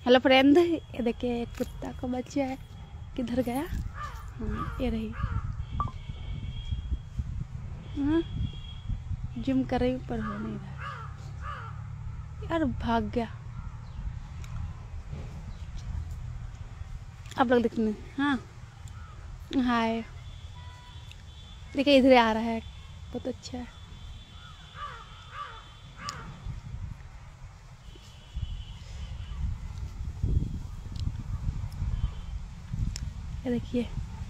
Hello friend, ये देखिए एक कुत्ता का बच्चा है। किधर गया? हाँ, ये रही। हाँ, जिम कर रही हूँ पर हो नहीं रहा यार, भाग गया। आप लोग देखने। हाँ हाय, देखिए इधर आ रहा है, बहुत अच्छा है। ये देखिए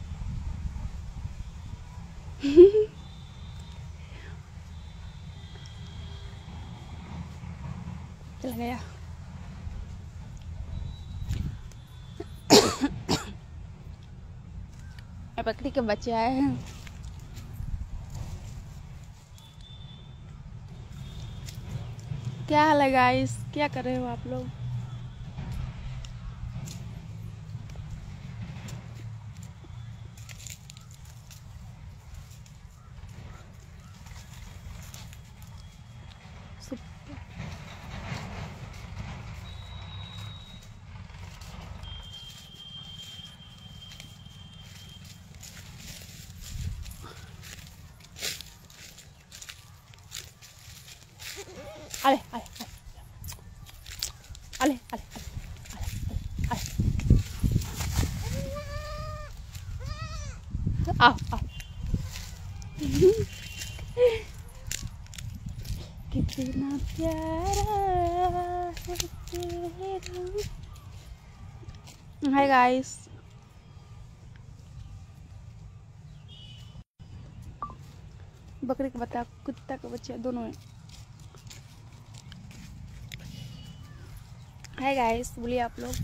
चला गया। बकरी के बच्चे आए हैं। क्या हाल है गाइस, क्या कर रहे हो आप लोग? अरे अरे अरे अरे आओ आओ। कितना प्यारा है तेरा। हाय गाइस, बकरी का बच्चा, कुत्ता का बच्चा दोनों है। हाय गाइस, बोलिए आप लोग।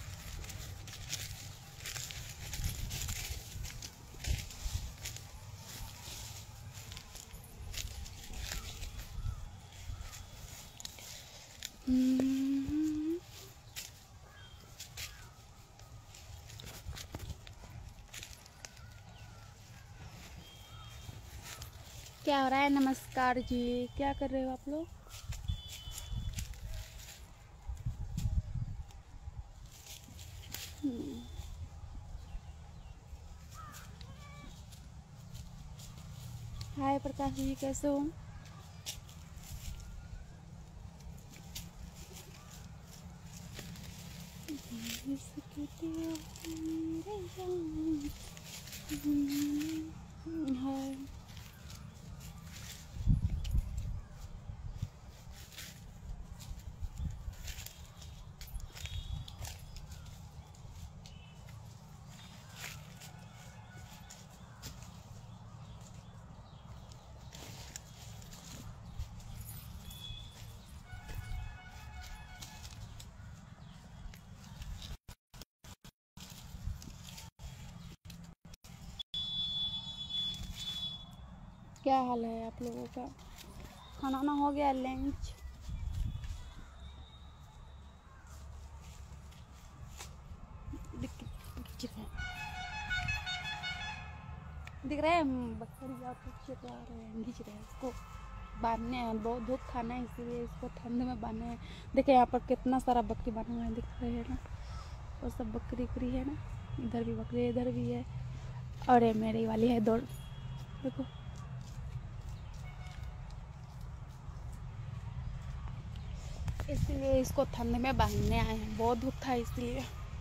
क्या हो रहा है? नमस्कार जी, क्या कर रहे हो आप लोग? हाय प्रकाश जी, कैसे हो? हाय। क्या हाल है आप लोगों का? खाना वाना हो गया? लंच? दिख रहे हैं बकरी आप चला रहे हैं, घींच रहे हैं इसको। बांधने हैं, बहुत धूप था ना, इसीलिए इसको ठंड में बांधे हैं। देखिए यहाँ पर कितना सारा बकरी बांधा हुआ है, दिख रहे हैं ना। और सब बकरी उकरी है ना, इधर भी बकरी, इधर भी है। और ये मेरी वाली है दौड़, देखो। इसलिए इसको ठंड में बांधने आए हैं, बहुत धूप था इसलिए।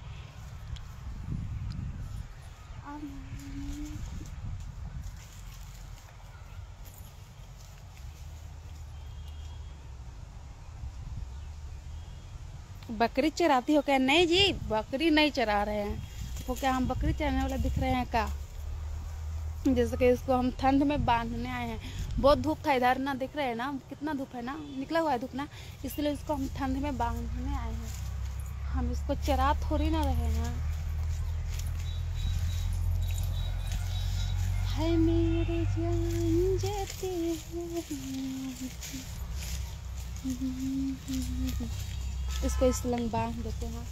बकरी चराती हो क्या? नहीं जी, बकरी नहीं चरा रहे हैं। वो क्या हम बकरी चराने वाला दिख रहे हैं क्या? जैसे कि इसको हम ठंड में बांधने आए हैं। बहुत धूप था इधर ना, दिख रहे हैं ना कितना धूप है ना, निकला हुआ है धूप ना, इसलिए इसको हम ठंड में बांधने आए हैं। हम इसको चरा थोड़ी ना रहे हैं। है मेरे जान जाते हैं। इसको इस लंग बांध देते हैं।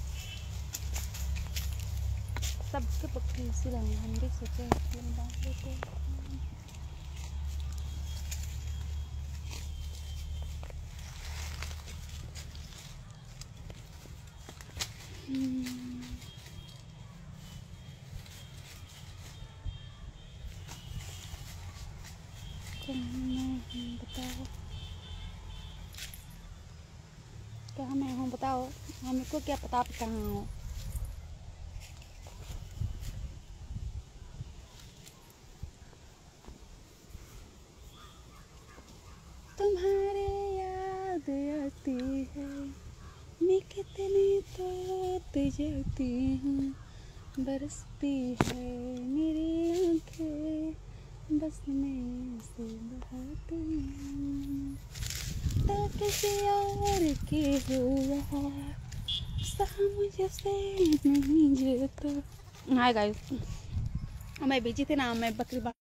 सबके बकरी इसी लंग, हम भी सोचे इस लंग बांध देते हैं। बताओ कहाँ मैं हूँ, बताओ हमको क्या पता आप कहाँ हो। तुम्हारे याद आती है, मैं कितनी तड़प जाती हूँ, बरसती है मेरी आँखें, बस मैं से बहाती हूँ। तो किसी और के हुआ सा मुझसे नहीं जाता। हाय गाइस, मैं बिजी थी ना, मैं बकरी